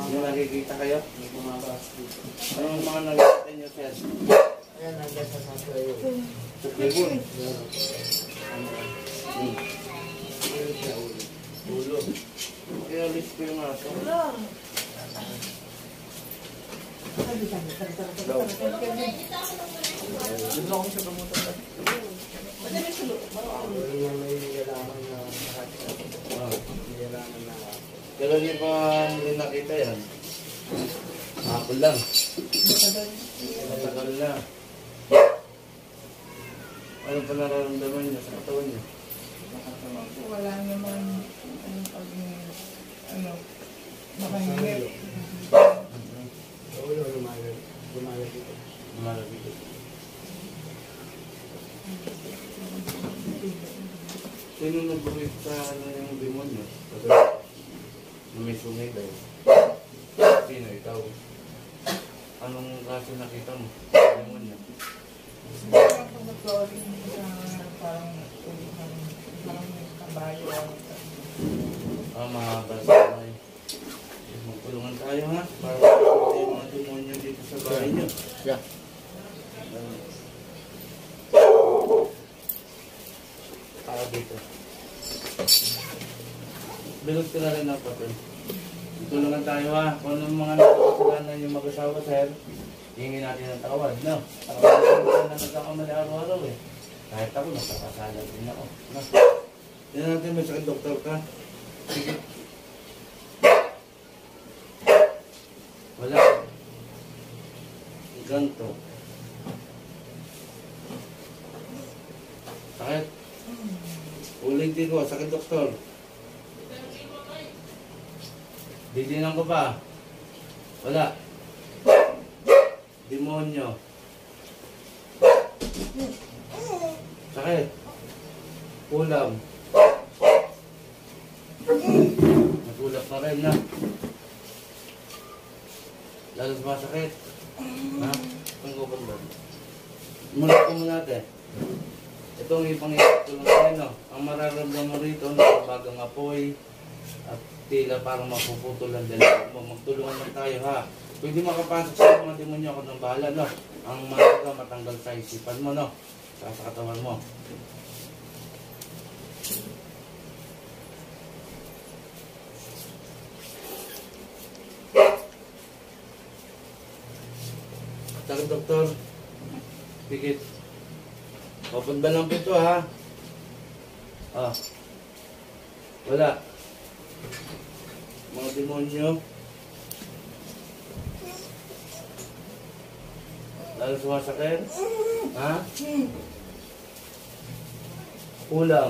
Yung nakikita kayo? May bumabas dito. Anong mga nakikita nyo, sir? Ayan, nandiyan sa sasayo. Sa tribune? Ulo. Kaya alis ko yung aso. Doon ako sa pamutan ka. May yalaman na may yalaman na Kailan niyo pa hindi nakita yan? Ako lang. Matagal na. Ano pa nararamdaman niyo sa katawan niyo? Wala naman makahingip. ulo, lumalag dito. Malapit. Sino nagbuwit sa yung demonyo? Na may sungay daw. Sino ikaw? Anong klase nakita mo? Demonyo? Siguro ako nag-flooring parang may kabayo. Mahaba sa kamay. Magpulungan tayo ha? Para makakita yung mga demonyo dito sa bahay nyo. Yeah. Para dito. Bilog ka na rin ako ito. Tulungan tayo ha. Kung anong mga nakakasalanan yung mag-asawa, sir, hingin natin ang tawad, no? Ako na nagkakamali araw-araw eh. Kahit ako, nakakasala din ako. No? Tignan natin, may sakit doktor ka. Sige. Wala. Ganto. Sakit. Ulitin ko, sakit doktor. Didinan ko pa. Wala. Demonyo. Sakit. Ulam. Nagulap na rin na. Lalo sumasakit. Ha? Panggupan ba? Muna ko muna natin. Ito ang ipangipag tulong sa inyo. Ang mararamdaman mo rito, bagang apoy at tila parang mapuputol ang dalawa mo. Magtulungan lang tayo ha. Pwede makapasok sa mga demonyo ako ng bahala, no? Ang mga matanggal sa isipan mo, no? Sa katawan mo. Sakit, doktor. Pikit. Open ba lang pito, ha? Ah. Wala. Mga demonyo. Lalo sumasakit? Ha? Ulam.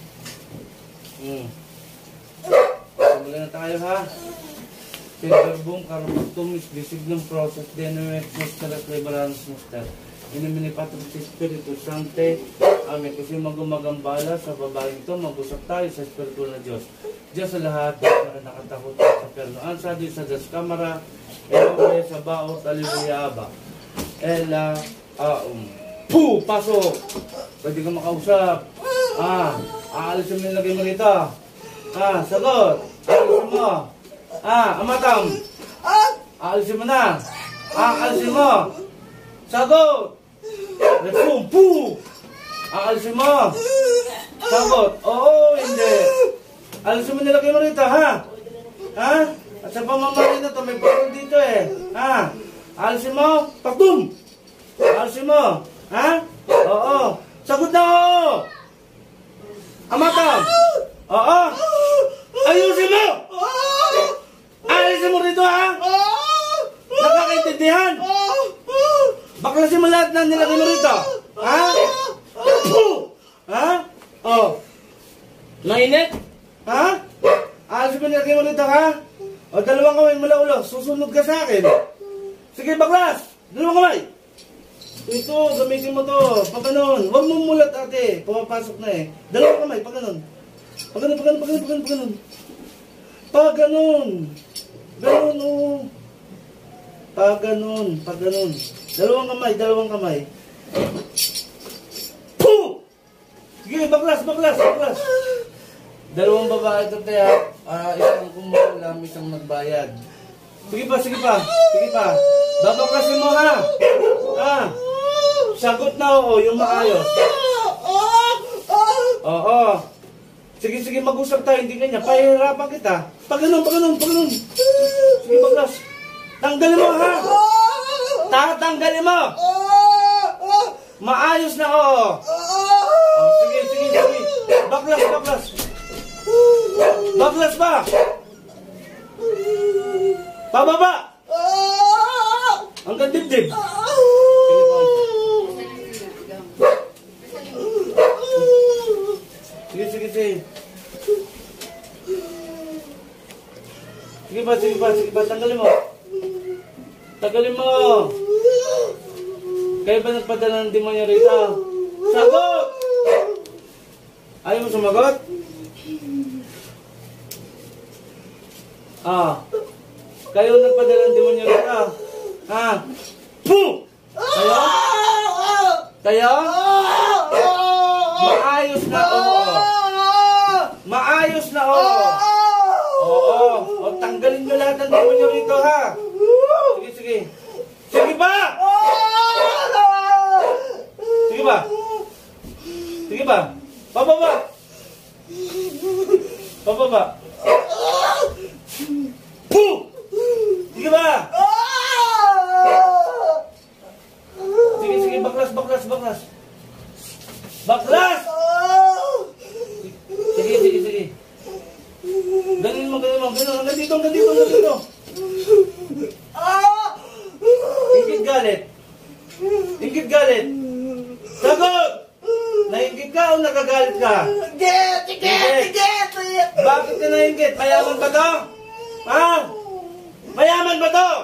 Simulan na tayo, ha? Silverbong, Carbotumis, Bisiglong Process, Denomex, Mustalas, Liberanus, Mustal. Iniminipatum si Espiritu Sante. Amen. Kasi magumagambala sa babaeng ito, mag-usap tayo sa Espiritu na Diyos. Diyos sa lahat, na nakatakot sa pernoan sa Diyos sa Diyos Kamara, Elohe sa Baot, Aliluyaba. Ela, Puh! Pasok! Pwede ka makausap. Aalisin mo yung lagay mo rito. Sagot! Aalisin mo. Amatam! Aalisin mo na. Aalisin mo. Sagot! Resum! Puh! Aalisin mo. Sagot! Oo, hindi. Aalisin mo nilagay mo rito, ha? At sa pamamahay na to, may pagod dito eh. Aalisin mo. Pagdum! Aalisin mo. Oo. Sagot na oo! Amatam! Oo! Ayusin mo! Aalisin mo rito, ha? Nakakaintindihan? Baklasin mo lahat na nilagay mo rito. Mainit? Aalisin mo nilagay mo rito, ha? O, dalawang kamay mula ulo. Susunod ka sa akin. Sige, baklas! Dalawang kamay! Ito, gamitin mo to. Pag ganun. Huwag mong mulat, ate. Pumapasok na eh. Dalawang kamay, pag ganun. Pag ganun, pag ganun, pag ganun, pag ganun. Pag ganun. Ganun, oh. Pag ganun, pag ganun. Dalawang kamay, dalawang kamay. Puh! Sige, baklas, baklas, baklas. Dalawang babae ito kaya, isang kumulam, isang nagbayad. Sige pa, sige pa. Sige pa. Babaklasin mo ha. Ha? Sagot na oo, yung maayos. Oo. Sige, sige, mag-usap tayo. Hindi kanya. Pahihirapan kita. Pag ganun, pag ganun, pag ganun. Sige, baklas. Tanggalin mo ha. Tatanggalin mo. Maayos na oo. Oh, sige, sige, sige. Baklas, baklas. Baklas ba? Pababa. Hanggang dibdib. Sige, sige, sige. Sige ba, sige ba, sige ba. Tanggalin mo. Tanggalin mo. Kaya ba nagpadala ng demonyo rito? Sagot! Ayaw mo sumagot? Ah. Kayo nagpadala ng demonyo rito? Ha? Puh! Kayo? Kayo? Maayos na oo. Maayos na oo. Oo. O tanggalin nyo lahat ng demonyo rito ha. Sige, sige. Sige ba? Sige ba? Sige ba? Pababa. Pababa. Puh! Sige ba? Sige, sige. Baklas, baklas, baklas. Baklas! Sige, sige, sige. Ganin mo, ganin mo. Ganin. Hanggang dito, hanggang dito, hanggang dito. Ingit galit. Ingit galit. Sagot! Naingit ka o nagagalit ka? Ingit! Bakit ka naingit? Mayaman ba to? Ha? Mayaman ba to?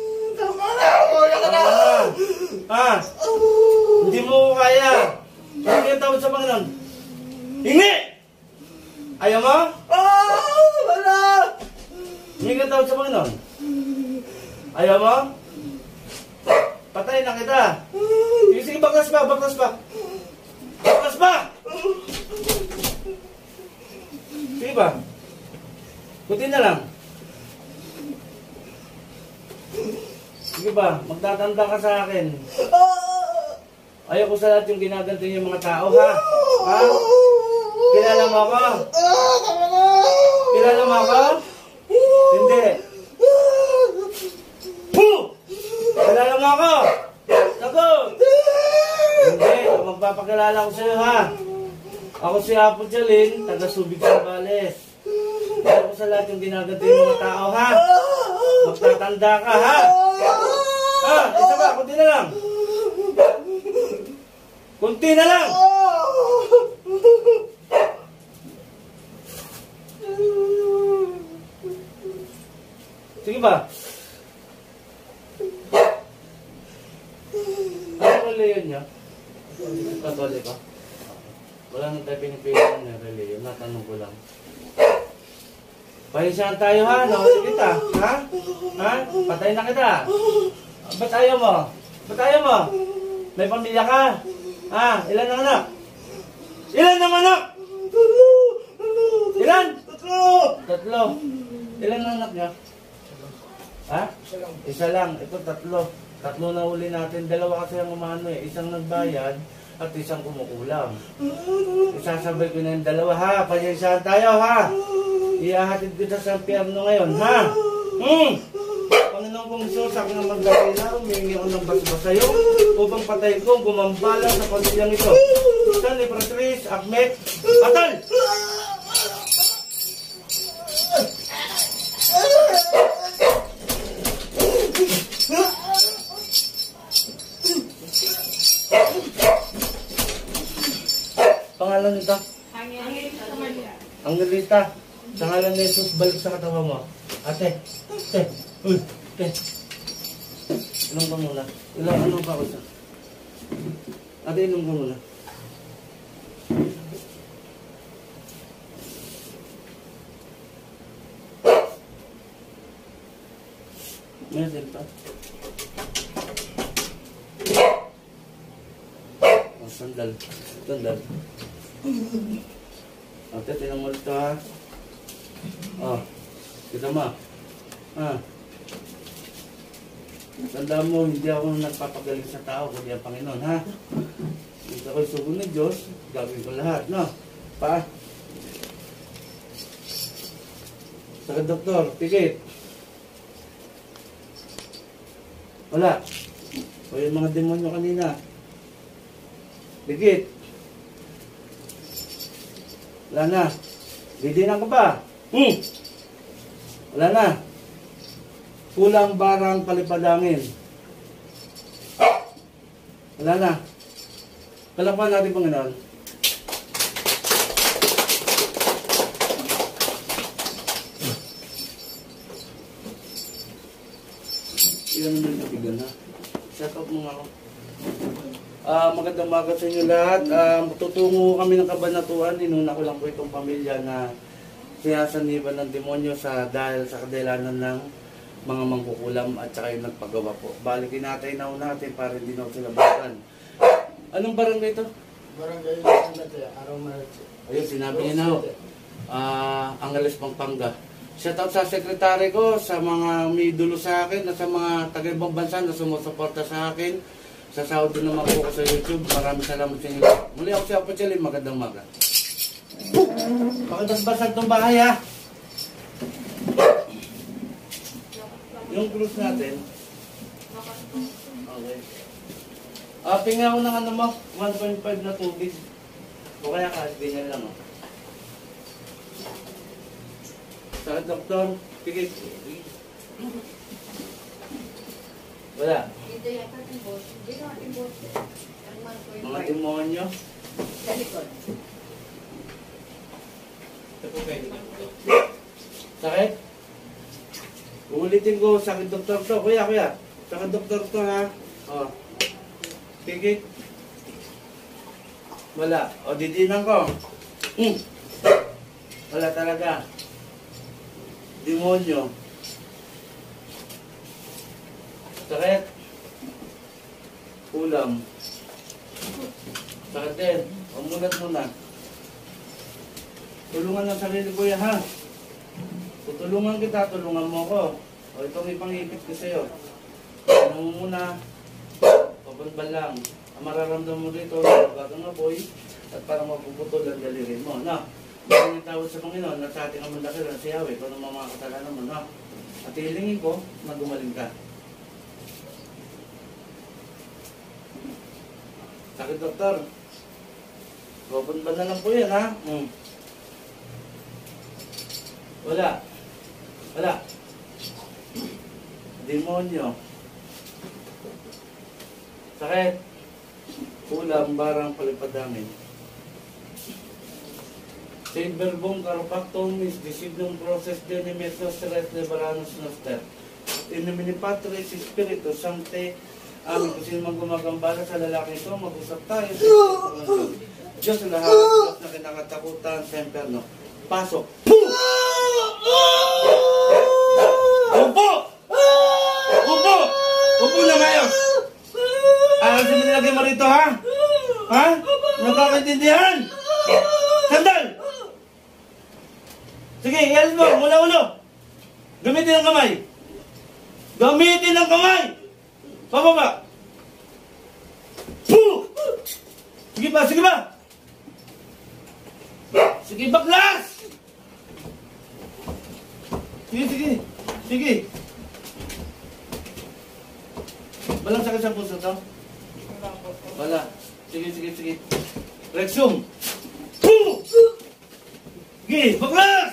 Ha? Hindi mo kaya. Hindi ang tawad sa Panginoon. Hingi! Ayaw mo? Hindi ka tawad sa Panginoon. Ayaw mo? Patay na kita. Sige, sige, baklas pa, baklas pa. Baklas pa! Sige ba? Kunti na lang. Sige ba? Magtatanda ka sa akin. Ayaw ko sa lahat yung ginaganto yung mga tao, ha? Ha? Kilala mo ako? Kilala mo ako? Hindi. Puh! Kilala mo ako? Sagot! Hindi. Magpapakilala ko sa'yo, ha? Ako si Apo Jalin, taga Subic Sambales. Ayaw ko sa lahat yung ginaganto yung mga tao, ha? Magtatanda ka, ha? Ha? Isa ba? Kunti na lang. Kunti na lang! Sige ba? Ano reliyon niya? Katolik ka? Wala nang tayo pinipilan na reliyon. Natanong ko lang. Pahisahan tayo ha? Nakati kita? Ha? Ha? Patay na kita? Ba't ayaw mo? Ba't ayaw mo? May pamilya ka? Ha? Ilan ang anak? Ilan ang anak? Ilan? Tatlo. Ilan ang anak niya? Ha? Isa lang. Ito tatlo. Tatlo na uli natin. Dalawa kasi ang umano eh. Isang nagbayad at isang kumukulam. Isasabay ko na yung dalawa ha. Pasensyahan tayo ha. Iahatid ko sa San Pierno ngayon ha. Panginoon kong Diyos, ako na magdakila, humingi ako ng basbas sa'yo upang patayin ko, gumambala sa pamilyang ito. San Patrice, Ahmed, Atal! Pangalan nito? Angelita. Sa ngalan ni Jesus, balik sa katawan mo. Ate, ate, uy, ate. Inom ka muna. Ano pa ako siya? Ate, inom ka muna. Meron pa. Oh, sandal. Sandal. Ate, tinang mo ito ha. Oh, kita mo. Ah. Tandaan mo, hindi ako nagpapagaling sa tao, kundi ang Panginoon, ha? Dito ako'y sugo ng Diyos, gagawin ko lahat, no? Pa? Saka doktor, pikit. Wala. O yung mga demonyo kanina. Pikit. Wala na. Didinan ka ba? Wala na. Pulang barang palipadangin. Wala na. Palakpan natin, Panginoon. Ilan naman nabigan, ha? Shut up mo nga ako. Magandang umaga sa inyo lahat. Tutungo kami ng kabanatuan. Inuna ko lang po itong pamilya na sinasaniban ng demonyo dahil sa kadahilanan ng mga mangkukulam at saka yung nagpagawa po. Balikin natin natin para hindi na sila bakan. Anong barangay ito? Barangay Sandate, Araw Maritse. Ayun, sinabi niya na ho. Angeles, Pampanga. Shoutout sa sekretary ko, sa mga may dulo sa akin, at sa mga taga-ibang bansa na sumusuporta sa akin. Sa sahod din naman po ko sa YouTube. Maraming salamat sa inyo. Muli ako si Apo Chelly. Magandang umaga. Pakibasbasan itong bahay, ha? Yung cruise natin. Okay. Tingnan ko ng ano mo, 1.5 na tubig. O kaya kahit ganyan lang, oh. Sakit, doktor. Pigit. Wala. Mga demonyo. Sakit? Uulitin ko, sakit doktor to. Kuya. Sakit doktor to, ha? O. Pigit. Wala. O, didinan ko. Wala talaga. Demonyo. Sakit. Ulam. Sakit din. Umulat muna. Tulungan ng sarili ko yan, ha? Tutulungan kita, tulungan mo ko. O itong ipangipit ko sa'yo. Ano mo muna. Papunban lang. Ang mararamdaman mo dito, bagang apoy, at parang mapuputol ang daliri mo, no? Ang tawag sa Panginoon, na sa ating amang dakilan, si Yahweh, kung ano mga kasalanan mo, no? At hilingin ko, na gumaling ka. Sakit, doktor. Papunban na lang po yan, ha? Wala. Demonyo. Sakit. Ulam, barang palipadangin. Saint Verbum Carpactum is decidum process denimes nostres liberanus noster. In nomine Patris Spiritus Sancte. Amin. Kung sino man gumagambala sa lalaki ito, mag-usap tayo. Diyos sa lahat, Diyos na kinakatakutan sa imperno. Pasok. Upo na mayos. Ayaw siya nilagay mo rito, ha? Ha? Nakakaintindihan? Sandal! Sige, ialis mo, mula ulo. Gamitin ang kamay. Gamitin ang kamay! Pababa! Puh! Sige ba? Sige, baklas! Sige. Walang sakit sa puso to? Wala. Sige. Rexum! Puh! Sige, baklas!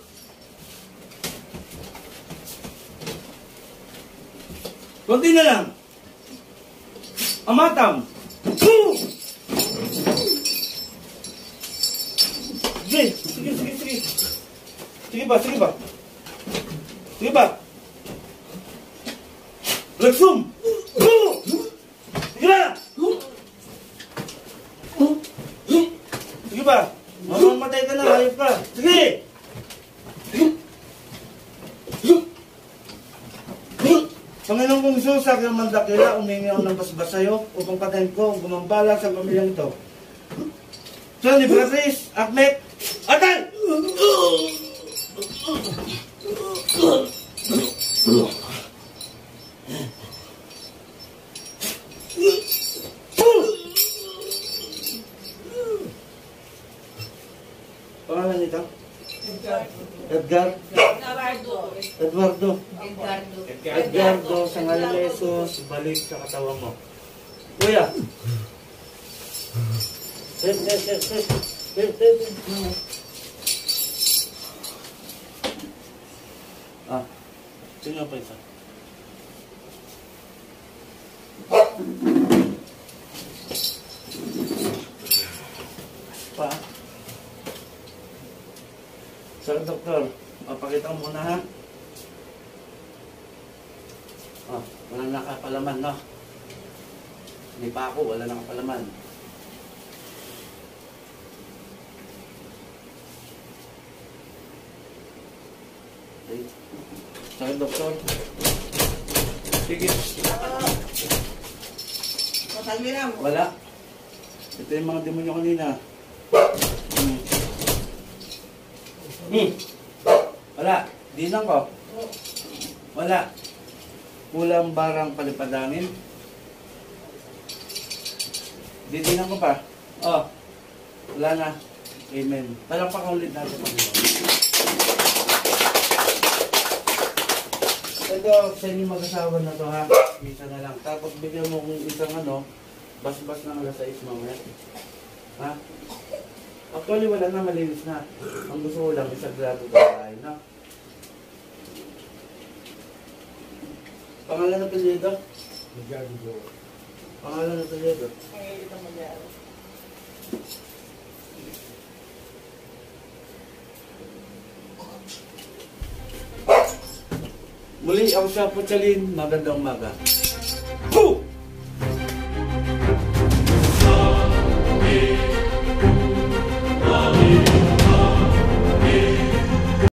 Kunti na lang. Amatam! Puh! Sige. Sige ba? Rexum! Puh! Sige na! Sige ba? Mamamatay ka na, hayop ka. Sige! Panginoon kong Isus, sa aking mandakila, umingi ako ng basbas sa'yo upang patayin ko ang gumambala sa pamilyang ito. So, ni Beatrice, Akmek, Atan! Edgardo Sangalesos, balik sa katawan mo. Kuya! Ah, tingnan pa isa. Pa. Sir Doktor, mapakita mo muna ha. Oh, walang nakapalaman, no? Hindi pa ako, wala nakapalaman. Okay. Sir Doktor. Sige. Masalmi na mo. Wala. Ito yung mga demonyo kanina. Wala. Di lang ko. Wala. Kulang barang palipadangin. Didinan ko pa. Oh. Wala na. Amen. Palakpakan ulit natin. Ito, sa inyo mag-asawa na to ha. Isa na lang. Tapos bigyan mo kung isang bas-bas ng alas 6 mamaya. Ha? Actually, wala na, malinis na. Ang gusto ko lang, isang grato tayo, no? Pangalan ng apelyido? Pangalan ng apelyido? Pangilita mo dyan. Muli, ako siya po, Chalin. Magandang umaga. Boom!